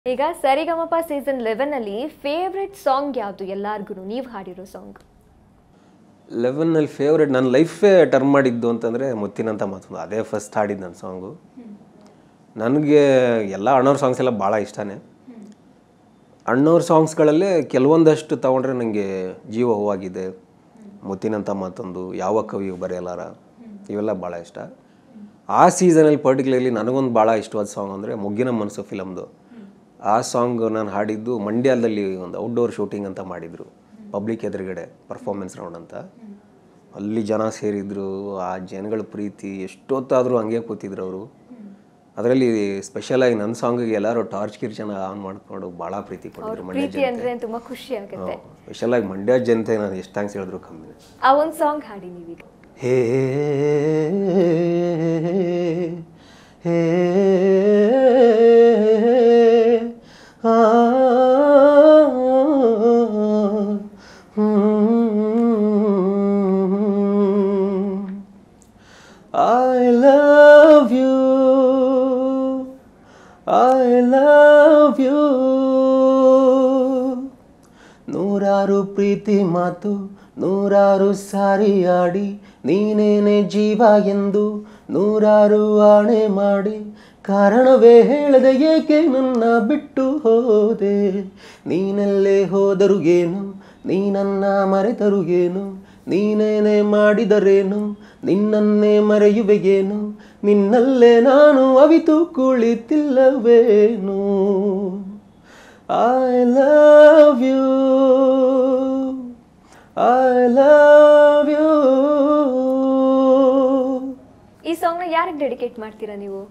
ಈಗ ಸರಿಗಮಪ ಸೀಸನ್ 11 ಅಲ್ಲಿ favourite song ಯಾವುದು ಎಲ್ಲರಿಗೂ ನೀವು ಹಾಡಿರೋ ಸಾಂಗ್ 11 ನಲ್ಲಿ ಫೇವರೇಟ್ ನನ್ನ ಲೈಫೇ ಟರ್ನ್ ಮಾಡಿದ್ದು ಅಂತಂದ್ರೆ ಮುತ್ತಿನಂತ ಮಾತು ಅದೇ ಫಸ್ಟ್ ಹಾಡಿದ್ದು ನನ್ನ ಸಾಂಗು ನನಗೆ ಎಲ್ಲ ಅಣ್ಣವ್ರ ಸಾಂಗ್ಸ್ ಎಲ್ಲ ಭಾಳ ಇಷ್ಟನೇ ಅಣ್ಣವ್ರ ಸಾಂಗ್ಸ್ಗಳಲ್ಲೇ ಕೆಲವೊಂದಷ್ಟು ತಗೊಂಡ್ರೆ ನನಗೆ ಜೀವ ಹೂವಾಗಿದೆ ಮುತ್ತಿನಂತ ಮಾತೊಂದು ಯಾವ ಕವಿಯು ಬರೆಯಲಾರ ಇವೆಲ್ಲ ಭಾಳ ಇಷ್ಟ ಆ ಸೀಸನಲ್ಲಿ ಪರ್ಟಿಕ್ಯುಲರ್ಲಿ ನನಗೊಂದು ಭಾಳ ಇಷ್ಟವಾದ ಸಾಂಗ್ ಅಂದರೆ ಮೊಗ್ಗಿನ ಮನಸ್ಸು ಫಿಲಮ್ದು ಆ ಸಾಂಗ್ ನಾನು ಹಾಡಿದ್ದು ಮಂಡ್ಯದಲ್ಲಿ ಒಂದು ಔಟ್ಡೋರ್ ಶೂಟಿಂಗ್ ಅಂತ ಮಾಡಿದರು ಪಬ್ಲಿಕ್ ಎದುರುಗಡೆ ಪರ್ಫಾರ್ಮೆನ್ಸ್ ರೌಂಡ್ ಅಂತ ಅಲ್ಲಿ ಜನ ಸೇರಿದ್ರು ಆ ಜನಗಳ ಪ್ರೀತಿ ಎಷ್ಟೊತ್ತಾದರೂ ಹಂಗೆ ಕೂತಿದ್ರು ಅವರು ಅದರಲ್ಲಿ ಸ್ಪೆಷಲಾಗಿ ನನ್ನ ಸಾಂಗಿಗೆ ಎಲ್ಲರೂ ಟಾರ್ಚ್ ಕಿರ್ಚನ ಆನ್ ಮಾಡ್ಕೊಂಡು ಭಾಳ ಪ್ರೀತಿ ಕೊಟ್ಟಿದ್ರು ಮಂಡ್ಯ ಜನತೆ ತುಂಬ ಖುಷಿ ಆಗುತ್ತೆ ಸ್ಪೆಷಲಾಗಿ ಮಂಡ್ಯ ಜನತೆ ನಾನು ಎಷ್ಟು ಥ್ಯಾಂಕ್ಸ್ ಹೇಳಿದ್ರು ಕಮ್ಮಿ ಆ ಒಂದು ಸಾಂಗ್ ಹಾಡಿ ನೀವೀಗ ಹೇ ಹೇ I love you I love you ನೂರಾರು ಪ್ರೀತಿ ಮಾತು ನೂರಾರು ಸಾರಿ ಆಡಿ ನೀನೇನೆ ಜೀವ ಎಂದು ನೂರಾರು ಆಣೆ ಮಾಡಿ ಕಾರಣವೇ ಹೇಳದೆ ಏಕೆ ನನ್ನ ಬಿಟ್ಟು ಹೋದೆ ನೀನೆಲ್ಲೇ ಹೋದರು ಏನು ನೀ ನನ್ನ ಮರೆತರು ಏನು ನೀನೇನೆ ಮಾಡಿದರೇನು ನಿನ್ನನ್ನೇ ಮರೆಯುವೆಗೇನು ನಿನ್ನಲ್ಲೇ ನಾನು ಅವಿತು ಕುಳಿತಿಲ್ಲವೇನು I love you I love you ಈ ಸಾಂಗ್ನ ಯಾರಿಗೆ ಡೆಡಿಕೇಟ್ ಮಾಡ್ತೀರಾ ನೀವು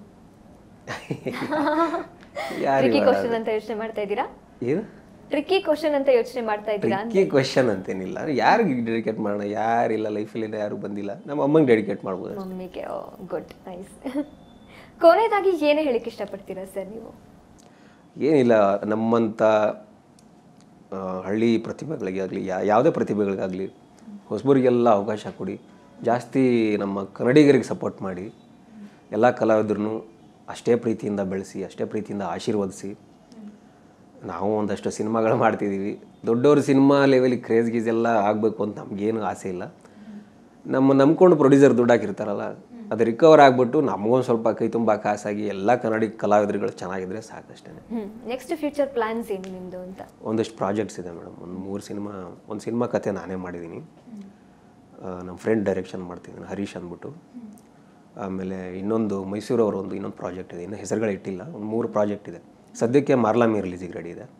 ಟ್ರಿಕಿ ಕ್ವೆಶ್ಚನ್ ಅಂತ ಯೋಚನೆ ಮಾಡ್ತಾ ಇದ್ದೀರಾ ಏನು ಟ್ರಿಕಿ ಕ್ವೆಶ್ಚನ್ ಅಂತ ಯೋಚನೆ ಮಾಡ್ತಾ ಇದ್ದೀರಾ ಟ್ರಿಕಿ ಕ್ವೆಶ್ಚನ್ ಅಂತೇನಿಲ್ಲ ಯಾರಿಗೆ ಡೆಡಿಕೇಟ್ ಮಾಡೋಣ ಯಾರಿಲ್ಲ ಲೈಫಲ್ಲಿ ಯಾರು ಬಂದಿಲ್ಲ ನಮ್ಮ ಅಮ್ಮಂಗೆ ಡೆಡಿಕೇಟ್ ಮಾಡ್ಬೋದು ಮಮ್ಮಿಗೆ ಗುಡ್ ನೈಸ್ ಕೊನೆಯದಾಗಿ ಏನೇ ಹೇಳಿಕ್ಕೆ ಇಷ್ಟಪಡ್ತೀರಾ ಸರ್ ನೀವು ಏನಿಲ್ಲ ನಮ್ಮಂಥ ಹಳ್ಳಿ ಪ್ರತಿಭೆಗಳಿಗೆ ಆಗಲಿ ಯಾವುದೇ ಪ್ರತಿಭೆಗಳಿಗಾಗಲಿ ಹೊಸಬರಿಗೆಲ್ಲ ಅವಕಾಶ ಕೊಡಿ ಜಾಸ್ತಿ ನಮ್ಮ ಕನ್ನಡಿಗರಿಗೆ ಸಪೋರ್ಟ್ ಮಾಡಿ ಎಲ್ಲ ಕಲಾವಿದ್ರೂ ಅಷ್ಟೇ ಪ್ರೀತಿಯಿಂದ ಬೆಳೆಸಿ ಅಷ್ಟೇ ಪ್ರೀತಿಯಿಂದ ಆಶೀರ್ವದಿಸಿ ನಾವು ಒಂದಷ್ಟು ಸಿನಿಮಾಗಳು ಮಾಡ್ತಿದ್ದೀವಿ ದೊಡ್ಡವರು ಸಿನಿಮಾ ಲೆವೆಲಿಗೆ ಕ್ರೇಜ್ ಗೀಸ್ ಎಲ್ಲ ಆಗಬೇಕು ಅಂತ ನಮಗೇನು ಆಸೆ ಇಲ್ಲ ನಮ್ಮ ನಂಬ್ಕೊಂಡು ಪ್ರೊಡ್ಯೂಸರ್ ದುಡ್ಡು ಹಾಕಿರ್ತಾರಲ್ಲ ಅದು ರಿಕವರ್ ಆಗಿಬಿಟ್ಟು ನಮಗೊಂದು ಸ್ವಲ್ಪ ಕೈ ತುಂಬ ಕಾಸಾಗಿ ಎಲ್ಲ ಕನ್ನಡಿ ಕಲಾವಿದರುಗಳು ಚೆನ್ನಾಗಿದ್ರೆ ಸಾಕಷ್ಟೇ ನೆಕ್ಸ್ಟ್ ಫ್ಯೂಚರ್ ಪ್ಲಾನ್ಸ್ ಏನು ನಿಮ್ಮದು ಅಂತ ಒಂದಷ್ಟು ಪ್ರಾಜೆಕ್ಟ್ಸ್ ಇದೆ ಮೇಡಮ್ ಒಂದು ಸಿನಿಮಾ ಕತೆ ನಾನೇ ಮಾಡಿದ್ದೀನಿ ನಮ್ಮ ಫ್ರೆಂಡ್ ಡೈರೆಕ್ಷನ್ ಮಾಡ್ತಿದ್ದೀನಿ ಹರೀಶ್ ಅಂದ್ಬಿಟ್ಟು ಆಮೇಲೆ ಇನ್ನೊಂದು ಮೈಸೂರವರು ಇನ್ನೊಂದು ಪ್ರಾಜೆಕ್ಟ್ ಇದೆ ಇನ್ನು ಹೆಸರುಗಳು ಇಟ್ಟಿಲ್ಲ ಒಂದು 3 ಪ್ರಾಜೆಕ್ಟ್ ಇದೆ ಸದ್ಯಕ್ಕೆ ಮಾರ್ಲಾಮಿ ರಿಲೀಸಿಗೆ ರೆಡಿ ಇದೆ